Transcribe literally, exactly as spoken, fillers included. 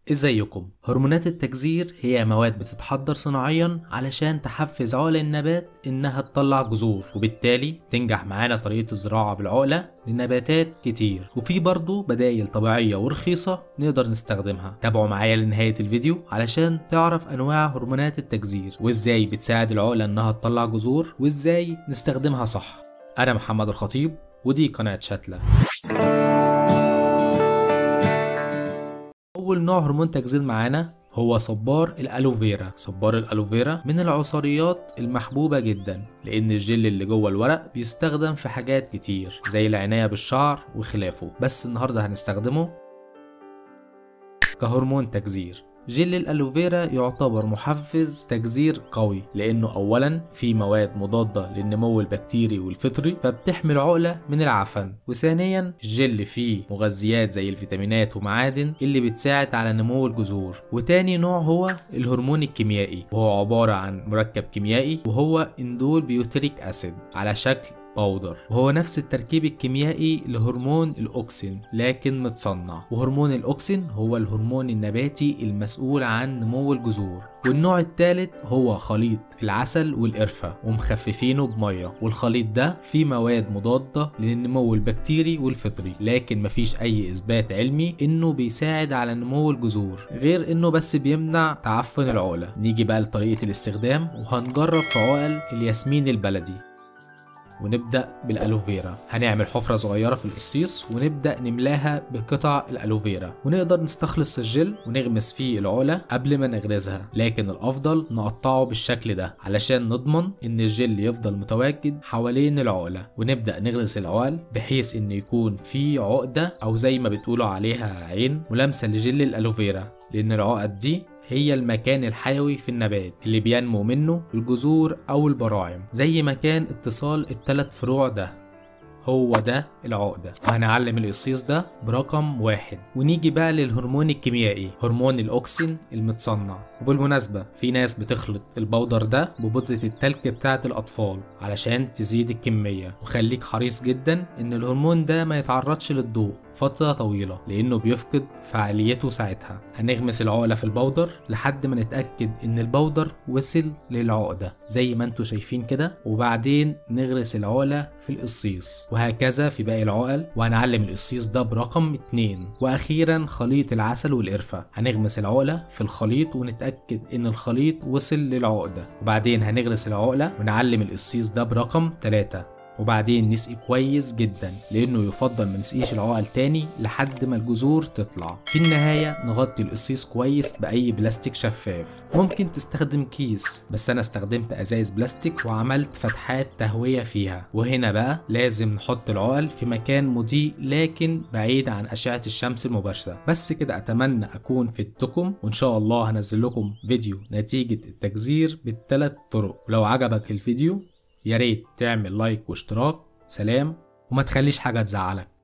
ازيكم؟ هرمونات التجذير هي مواد بتتحضر صناعيا علشان تحفز عقل النبات انها تطلع جذور، وبالتالي تنجح معانا طريقة الزراعة بالعقلة لنباتات كتير. وفي برضه بدايل طبيعية ورخيصة نقدر نستخدمها. تابعوا معايا لنهاية الفيديو علشان تعرف انواع هرمونات التجذير وازاي بتساعد العقلة انها تطلع جذور وازاي نستخدمها صح. انا محمد الخطيب ودي قناة شتلة. أول نوع هرمون تجذير معانا هو صبار الألوفيرا. صبار الألوفيرا من العصاريات المحبوبة جدا لأن الجل اللي جوه الورق بيستخدم في حاجات كتير زي العناية بالشعر وخلافه، بس النهاردة هنستخدمه كهرمون تجذير. جل الألوفيرا يعتبر محفز تجذير قوي لأنه أولا فيه مواد مضادة للنمو البكتيري والفطري فبتحمي العقلة من العفن، وثانيا الجل فيه مغذيات زي الفيتامينات ومعادن اللي بتساعد على نمو الجذور. وتاني نوع هو الهرمون الكيميائي، وهو عبارة عن مركب كيميائي وهو اندول بيوتريك أسيد على شكل باودر، وهو نفس التركيب الكيميائي لهرمون الأوكسين لكن متصنع. وهرمون الأوكسين هو الهرمون النباتي المسؤول عن نمو الجذور. والنوع الثالث هو خليط العسل والقرفة ومخففينه بمية، والخليط ده فيه مواد مضادة للنمو البكتيري والفطري لكن مفيش أي إثبات علمي إنه بيساعد على نمو الجذور غير إنه بس بيمنع تعفن العقلة. نيجي بقى لطريقة الاستخدام وهنجرب في عقل الياسمين البلدي. ونبدأ بالألوفيرا. هنعمل حفرة صغيرة في القصيص ونبدأ نملاها بقطع الألوفيرا، ونقدر نستخلص الجل ونغمس فيه العقلة قبل ما نغرزها، لكن الأفضل نقطعه بالشكل ده علشان نضمن إن الجل يفضل متواجد حوالين العقلة. ونبدأ نغرز العقل بحيث إن يكون في عقدة أو زي ما بتقولوا عليها عين ملامسة لجل الألوفيرا، لأن العقد دي هي المكان الحيوي في النبات اللي بينمو منه الجذور أو البراعم، زي مكان اتصال الثلاث فروع ده هو ده العقدة. وهنعلم القصيص ده برقم واحد. ونيجي بقى للهرمون الكيميائي، هرمون الأوكسين المتصنع. وبالمناسبة في ناس بتخلط البودر ده ببودرة التلك بتاعة الأطفال علشان تزيد الكمية، وخليك حريص جدا إن الهرمون ده ما يتعرضش للضوء فترة طويلة لأنه بيفقد فعاليته ساعتها. هنغمس العقلة في البودر لحد ما نتأكد إن البودر وصل للعقدة زي ما انتوا شايفين كده، وبعدين نغرس العقلة في القصيص، وهكذا في باقي العقل. وهنعلم القصيص ده برقم اتنين. واخيرا خليط العسل والقرفة. هنغمس العقلة في الخليط ونتأكد ان الخليط وصل للعقدة، وبعدين هنغرس العقلة ونعلم القصيص ده برقم تلاتة. وبعدين نسقي كويس جدا لانه يفضل ما نسقيش العقل تاني لحد ما الجذور تطلع. في النهاية نغطي القصيص كويس باي بلاستيك شفاف. ممكن تستخدم كيس بس انا استخدمت ازايز بلاستيك وعملت فتحات تهوية فيها. وهنا بقى لازم نحط العقل في مكان مضيء لكن بعيد عن اشعة الشمس المباشرة. بس كده اتمنى اكون فدتكم، وان شاء الله هنزل لكم فيديو نتيجة التجذير بالثلاث طرق. ولو عجبك الفيديو يا ريت تعمل لايك واشتراك. سلام، وما تخليش حاجة تزعلك.